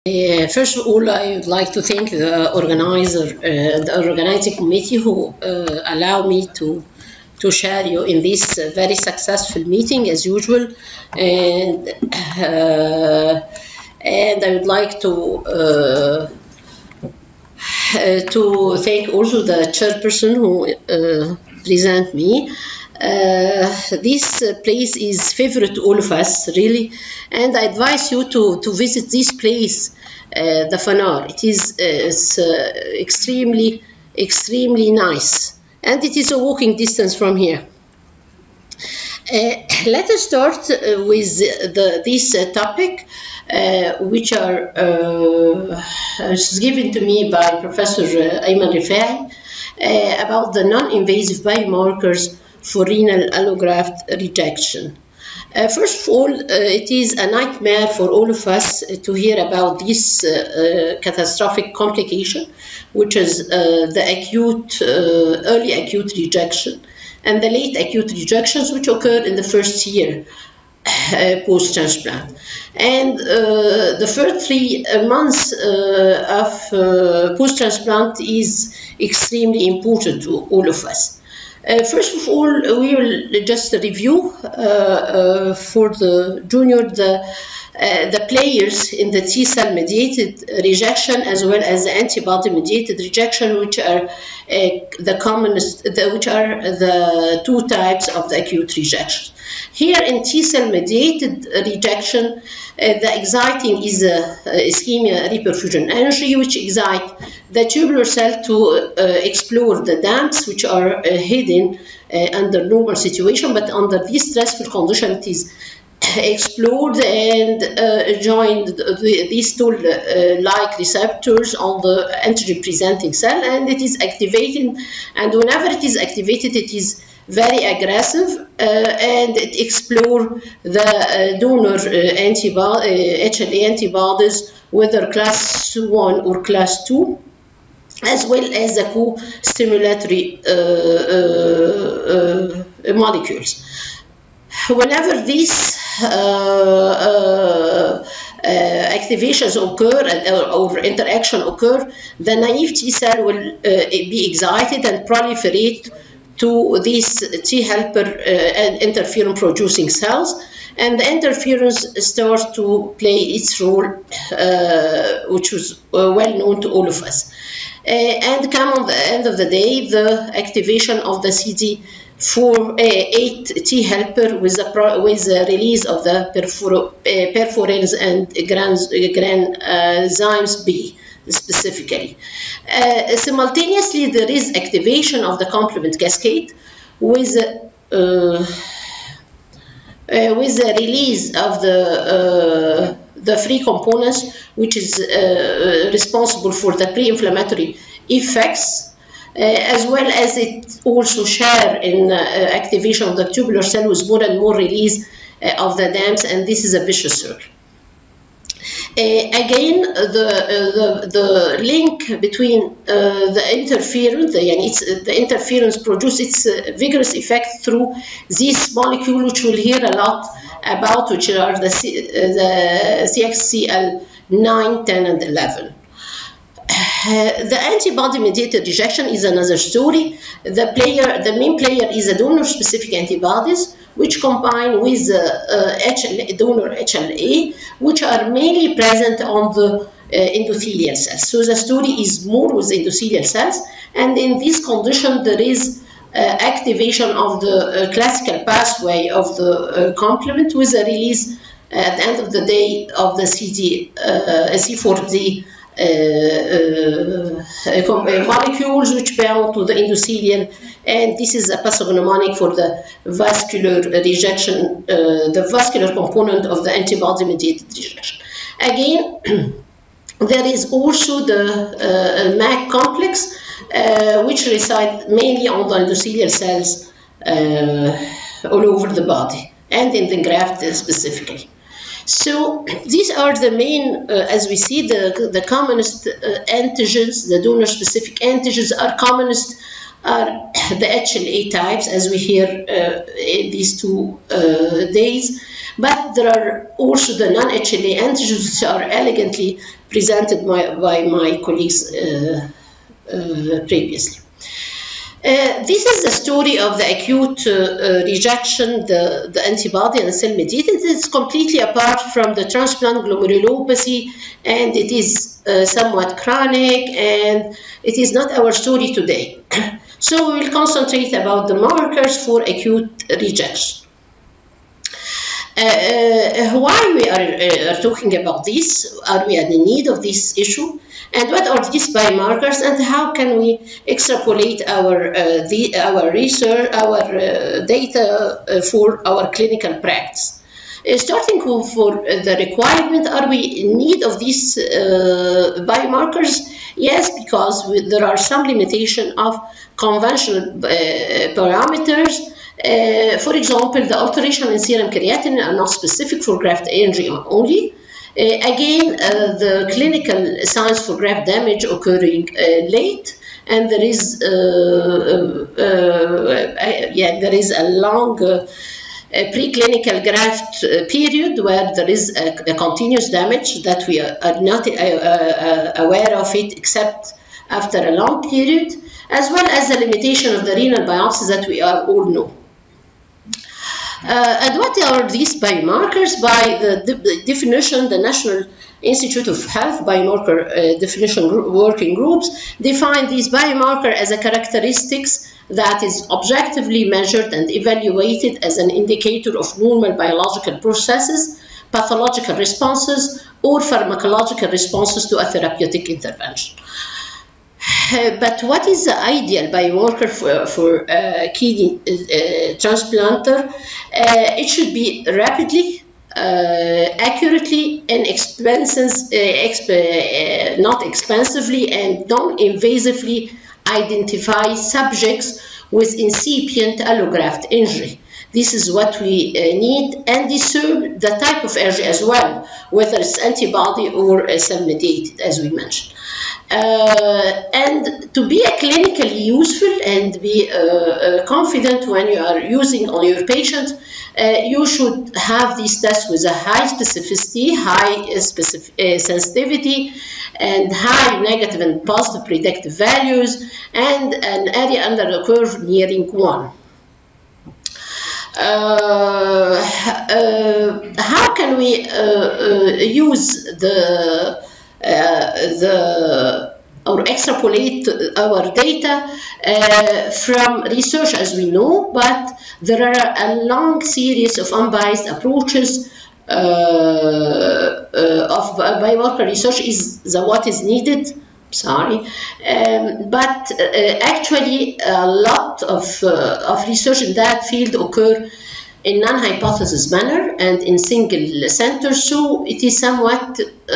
First of all, I would like to thank the organizing committee who allow me to share you in this very successful meeting as usual, and I would like to thank also the chairperson who present me. This place is favorite to all of us, really, and I advise you to visit this place, the Fanar. It is extremely nice, and it is a walking distance from here. Let us start with this topic, which is given to me by Professor Ayman Rifai about the non-invasive biomarkers for renal allograft rejection. First of all, it is a nightmare for all of us to hear about this catastrophic complication, which is the early acute rejection and the late acute rejections, which occur in the first year post-transplant. And the first 3 months of post-transplant is extremely important to all of us. First of all, we will just review for the junior the players in the T-cell mediated rejection as well as the antibody mediated rejection, which are the commonest, which are the 2 types of the acute rejection. Here in T-cell mediated rejection, the exciting is ischemia reperfusion energy, which excite the tubular cell to explore the damps which are hidden under normal situation, but under this stressful condition it is explored and joined these tool-like receptors on the antigen presenting cell, and it is activated, and whenever it is activated it is very aggressive and it explores the donor HLA antibodies, whether class 1 or class 2, as well as the co-stimulatory molecules. Whenever these activations occur or interaction occur, the naive T cell will be excited and proliferate to these T helper and interferon producing cells, and the interferons start to play its role, which was well known to all of us. And come on the end of the day, the activation of the CD8 T helper with the release of the perforins and granzymes B specifically. Simultaneously, there is activation of the complement cascade with the release of the free components, which is responsible for the pre-inflammatory effects, as well as it also share in activation of the tubular cell with more and more release of the DAMPs, and this is a vicious circle. Again, the link between the interferon, the interferons produce its vigorous effect through this molecule, which we'll hear a lot about, which are the CXCL9, 10, and 11. The antibody-mediated rejection is another story. The main player is the donor-specific antibodies, which combine with donor HLA, which are mainly present on the endothelial cells. So the story is more with endothelial cells, and in this condition there is activation of the classical pathway of the complement with the release at the end of the day of the C4D molecules which bound to the endothelium, and this is a pathognomonic for the vascular rejection, the vascular component of the antibody-mediated rejection. Again, there is also the MAC complex, which reside mainly on the endothelial cells all over the body and in the graft specifically. So these are the main, as we see, the commonest antigens, the donor-specific antigens are commonest are the HLA types, as we hear in these 2 days, but there are also the non-HLA antigens, which are elegantly presented by my colleagues previously. This is the story of the acute rejection, the antibody and cell-mediated. It's completely apart from the transplant glomerulopathy, and it is somewhat chronic, and it is not our story today. So we will concentrate about the markers for acute rejection. Why we are talking about this? Are we in need of this issue? And what are these biomarkers, and how can we extrapolate our research, our data for our clinical practice? Starting for the requirement, are we in need of these biomarkers? Yes, because there are some limitation of conventional parameters. For example, the alteration in serum creatinine are not specific for graft injury only. Again, the clinical signs for graft damage occurring late, and there is a long preclinical graft period where there is a continuous damage that we are not aware of it except after a long period, as well as the limitation of the renal biopsies that we all know. And what are these biomarkers? By the definition, the National Institute of Health Biomarker Definition Working Groups define these biomarkers as a characteristics that is objectively measured and evaluated as an indicator of normal biological processes, pathological responses, or pharmacological responses to a therapeutic intervention. But what is the ideal biomarker for kidney transplanter? It should be rapidly, accurately, and not expensively and non-invasively identify subjects with incipient allograft injury. This is what we need, and discern the type of injury as well, whether it's antibody or cell-mediated, as we mentioned. And to be clinically useful and be confident when you are using on your patient, you should have these tests with a high specificity, high sensitivity, and high negative and positive predictive values, and an area under the curve nearing 1. How can we use or extrapolate our data from research, as we know, but there are a long series of unbiased approaches of biomarker research is what is needed. But actually a lot of research in that field occur in non-hypothesis manner and in single centers, so it is somewhat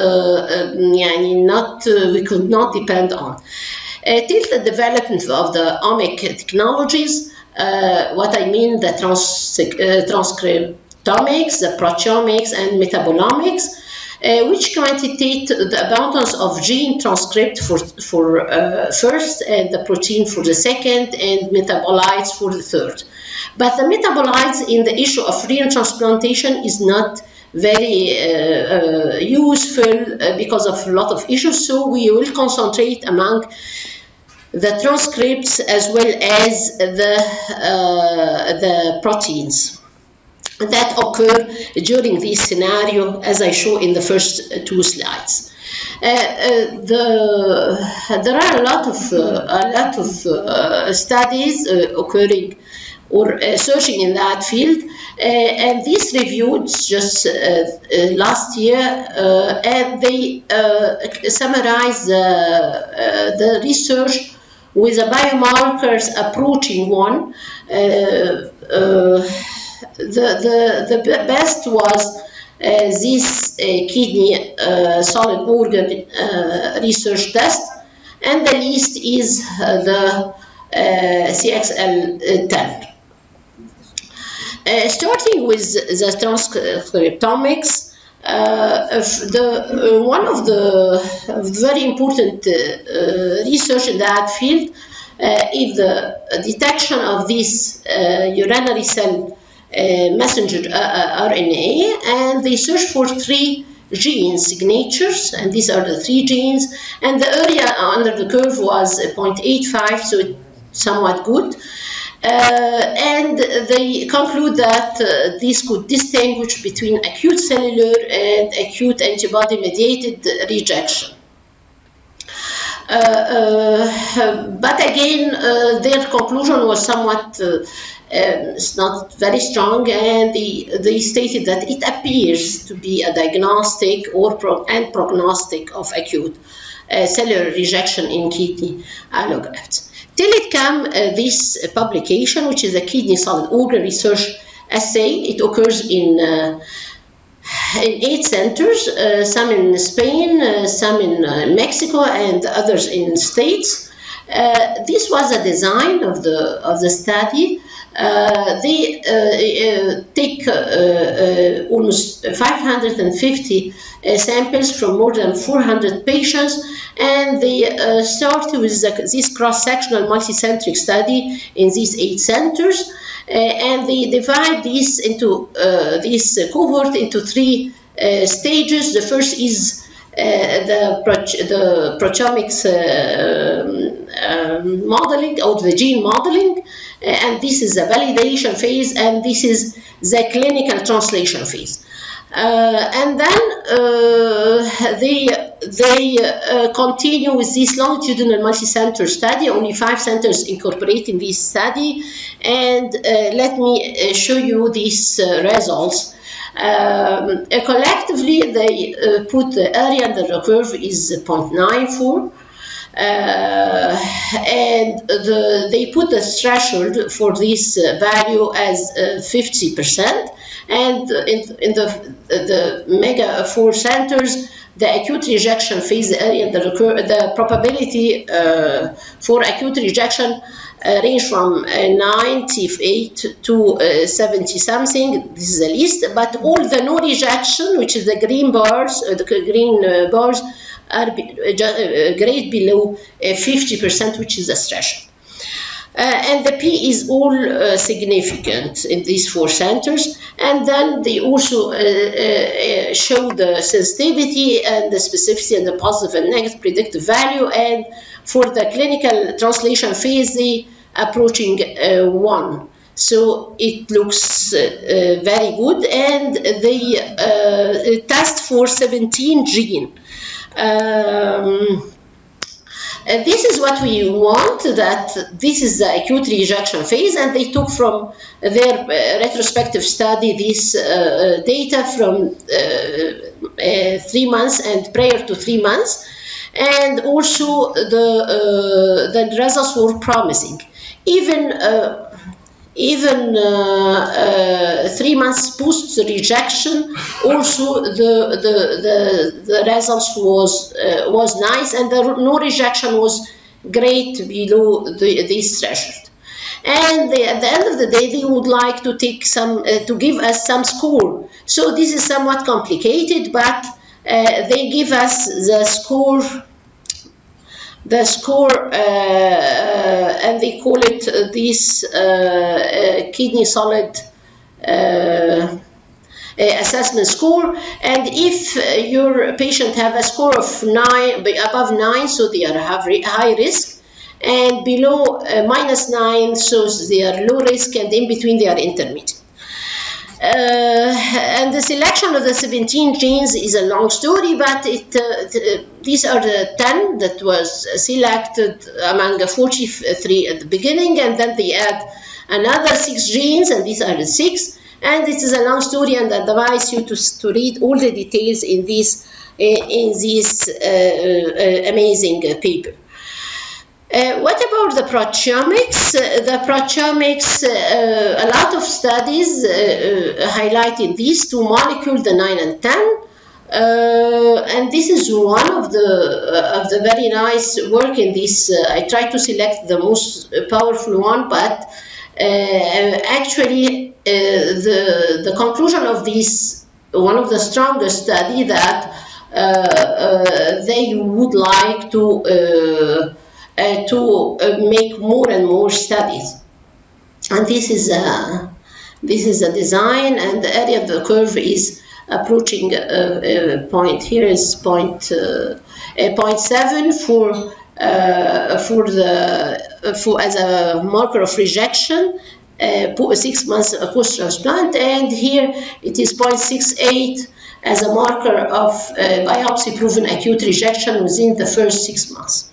we could not depend on. Till the development of the omic technologies, what I mean the transcriptomics, the proteomics, and metabolomics, which quantitate the abundance of gene transcript for first, and the protein for the second, and metabolites for the third. But the metabolites in the issue of renal transplantation is not very useful because of a lot of issues, so we will concentrate among the transcripts as well as the proteins that occur during this scenario, as I show in the first 2 slides. There are a lot of studies occurring or searching in that field, and these reviewed just last year, and they summarize the research with the biomarkers approaching 1. The best was this kidney solid organ research test, and the least is the CXL10. Starting with the transcriptomics, one of the very important research in that field if the detection of this urinary cell messenger RNA, and they searched for 3 gene signatures, and these are the 3 genes, and the area under the curve was 0.85, so it's somewhat good. And they conclude that this could distinguish between acute cellular and acute antibody-mediated rejection. But again, their conclusion was somewhat not very strong, and they stated that it appears to be a diagnostic and prognostic of acute cellular rejection in kidney allografts. Till it came this publication, which is a kidney solid organ research assay. It occurs in 8 centers, some in Spain, some in Mexico, and others in States. This was a design of the study. They take almost 550 samples from more than 400 patients, and they start with this cross-sectional multicentric study in these 8 centers, and they divide this into this cohort into 3 stages. The first is the proteomics modeling, or the gene modeling, and this is the validation phase, and this is the clinical translation phase. And then they continue with this longitudinal multi-center study, only 5 centers incorporating this study, and let me show you these results. Collectively, they put the area under the curve is 0.94, and they put the threshold for this value as 50%, and in the mega 4 centers, the acute rejection phase, the area under the curve, the probability for acute rejection range from 98 to 70 something. This is the least, but all the no rejection, which is the green bars, are grade below 50%, which is the threshold. And the P is all significant in these 4 centers. And then they also show the sensitivity and the specificity and the positive and negative predictive value. And for the clinical translation phase, they approaching 1. So it looks very good, and they test for 17 gene. This is what we want, that this is the acute rejection phase, and they took from their retrospective study this data from 3 months and prior to 3 months, and also the results were promising. Even 3 months post rejection, also the results was nice, and the no rejection was great below this threshold. And at the end of the day, they would like to take some to give us some score. So this is somewhat complicated, but they give us the score. And they call it this kidney solid assessment score. And if your patient have a score of 9, above 9, so they are have high risk, and below -9, so they are low risk, and in between they are intermediate. And the selection of the 17 genes is a long story, but these are the 10 that was selected among the 43 at the beginning, and then they add another 6 genes, and these are the 6. And this is a long story, and I advise you to read all the details in this amazing paper. What about the proteomics? The proteomics, a lot of studies highlighted these 2 molecules, the 9 and 10, and this is one of the very nice work in this. I tried to select the most powerful one, but actually the conclusion of this, one of the strongest study, that they would like to to make more and more studies. And this is a design, and the area of the curve is approaching point. Here is point 0.7 as a marker of rejection, 6 months post-transplant, and here it is 0.68 as a marker of biopsy-proven acute rejection within the first 6 months.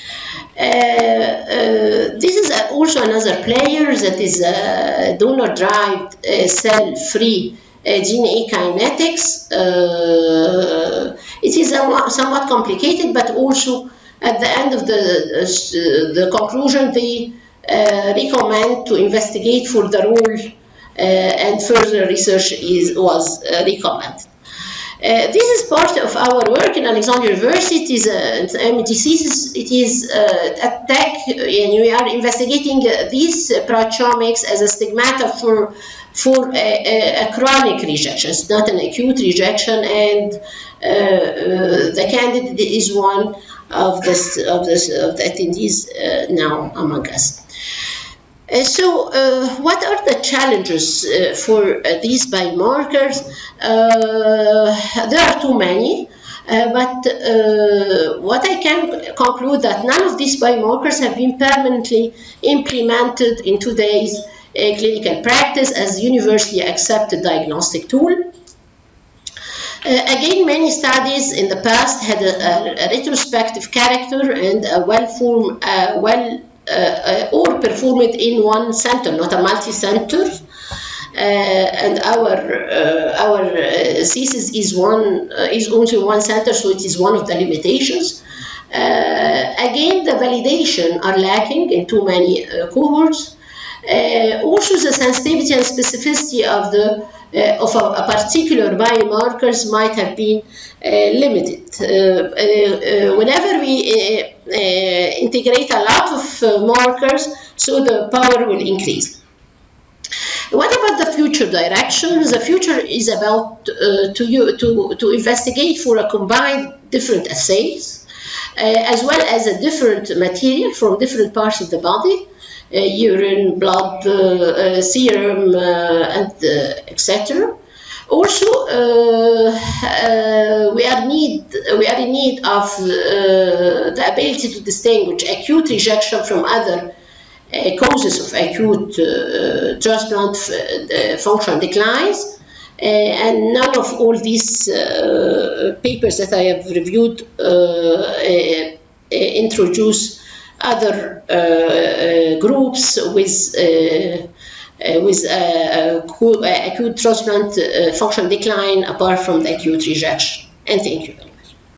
This is also another player, that is donor-derived cell-free DNA kinetics. It is somewhat complicated, but also at the end of the conclusion, they recommend to investigate for the role, and further research was recommended. This is part of our work in Alexandria University. It is attack, and we are investigating these proteomics as a stigmata for a chronic rejection. It's not an acute rejection, and the candidate is one of the attendees now among us. What are the challenges for these biomarkers? There are too many, but what I can conclude that none of these biomarkers have been permanently implemented in today's clinical practice as universally accepted diagnostic tool. Again, many studies in the past had a retrospective character and a well-formed, or performed in one center, not a multi-center. And our thesis is only one center, so it is one of the limitations. Again, the validation are lacking in too many cohorts. Also, the sensitivity and specificity of a particular biomarkers might have been limited. Whenever we integrate a lot of markers, so the power will increase. What about the future direction? The future is about to investigate for a combined different assays, as well as a different material from different parts of the body, urine, blood, serum, and etc. Also, we are in need of the ability to distinguish acute rejection from other causes of acute transplant function declines, and none of all these papers that I have reviewed introduce other groups with acute transplant function decline apart from the acute rejection. And thank you.